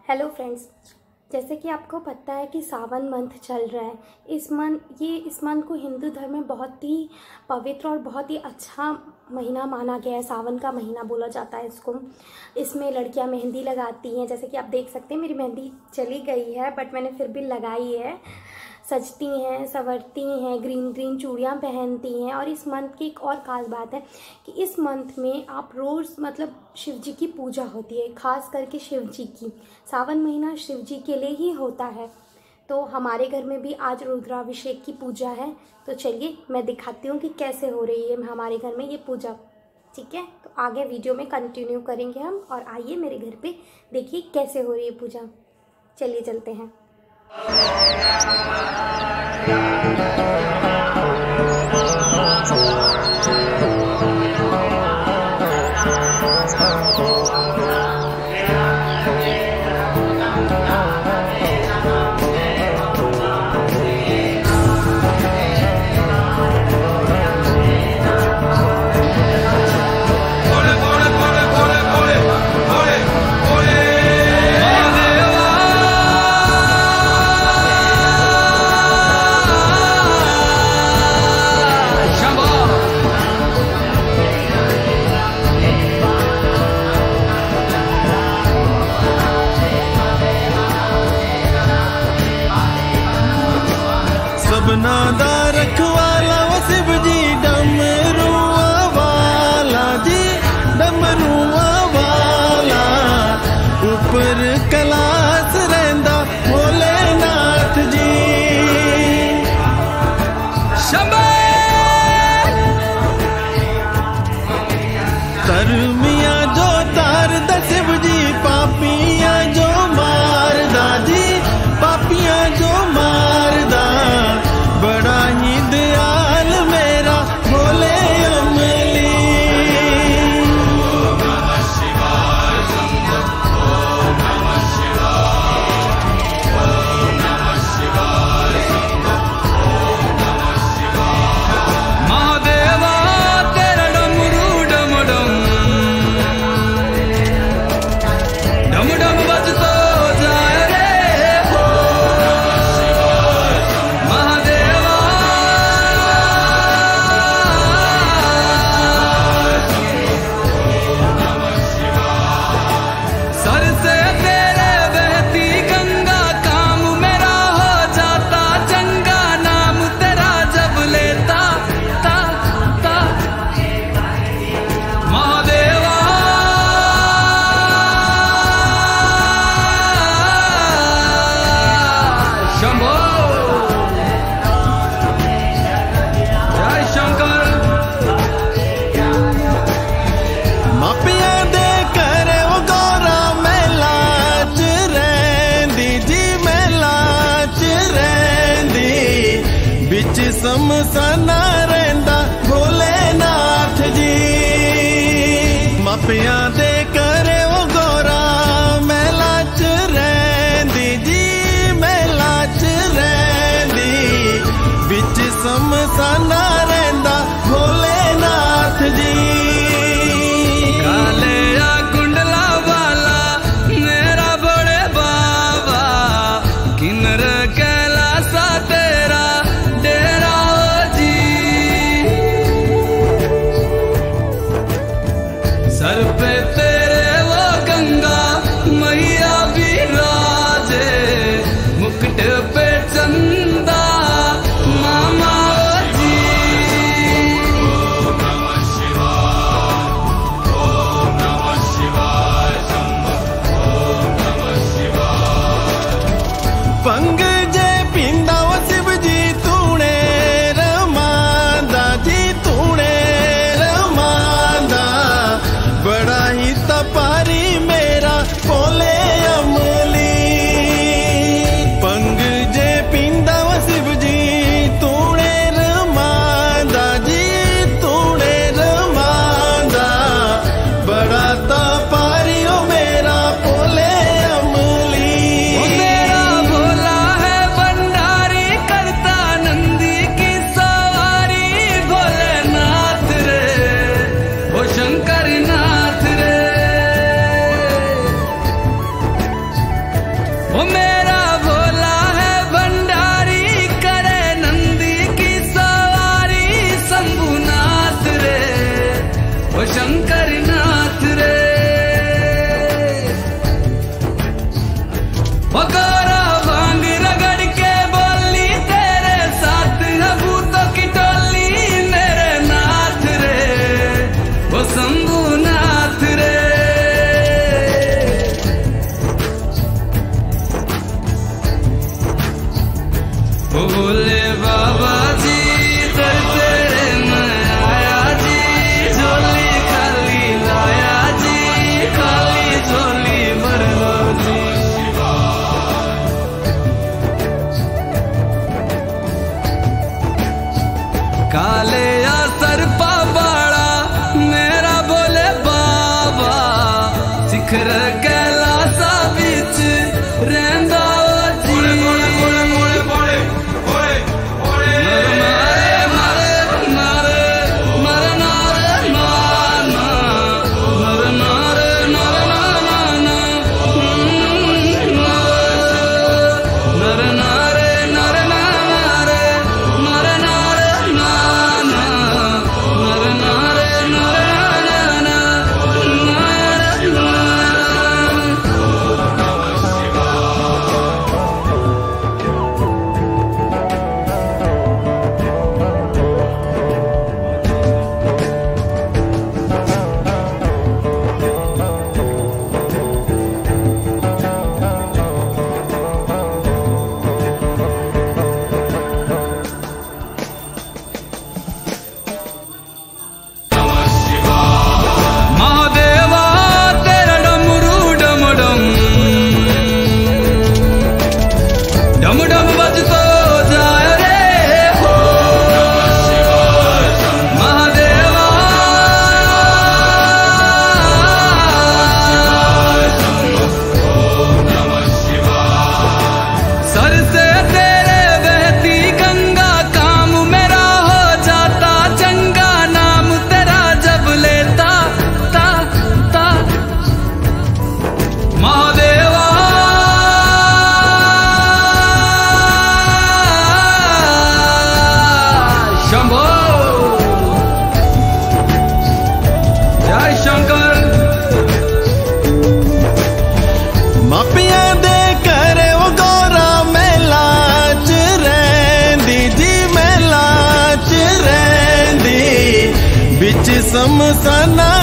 Hello friends, जैसे कि आपको पता है कि सावन मंथ चल रहा है। इस मंथ को हिंदू धर्म में बहुत ही पवित्र और बहुत ही अच्छा महीना माना गया है। सावन का महीना बोला जाता है इसको। इसमें लड़कियां मेहंदी लगाती हैं, जैसे कि आप देख सकते हैं मेरी मेहंदी चली गई है बट मैंने फिर भी लगाई है। सजती हैं, संवरती हैं, ग्रीन ग्रीन चूड़ियाँ पहनती हैं। और इस मंथ की एक और ख़ास बात है कि इस मंथ में आप रोज़ शिव जी की पूजा होती है, खास करके शिव जी की। सावन महीना शिव जी के लिए ही होता है। तो हमारे घर में भी आज रुद्राभिषेक की पूजा है। तो चलिए मैं दिखाती हूँ कि कैसे हो रही है हमारे घर में ये पूजा। ठीक है, तो आगे वीडियो में कंटिन्यू करेंगे हम। और आइए मेरे घर पे देखिए कैसे हो रही है पूजा। चलिए चलते हैं। नादा रखवाला वो शिव जी डमरुआ वाला जी, डमरुआ वाला ऊपर कैलाश रहंदा भोलेनाथ जी। शंभो धर्मिया जो तार दा शिव जी, पापिया जो मारदा जी, पापिया जो मारदा। बड़ा ही दयाल मेरा भोले अमली। ओम नमः शिवाय, ओम नमः शिवाय, ओम नमः शिवाय, ओम नमः शिवाय। महादेवा तेरा डमरू डम डम डम डम बजता जाए रे। समसना रहंदा भोलेनाथ जी, मापिया दे करे वो गोरा मेला च रहंदी जी, मेला च रहंदी। बिच समसना रहंदा भोलेनाथ जी। काले आ कुंडला वाला मेरा बड़े बाबा, किन्नर कैलासा तेरा सर पे तेरे वो गंगा मैया विराजे, मुकुट पे चंदा मामा जी। सना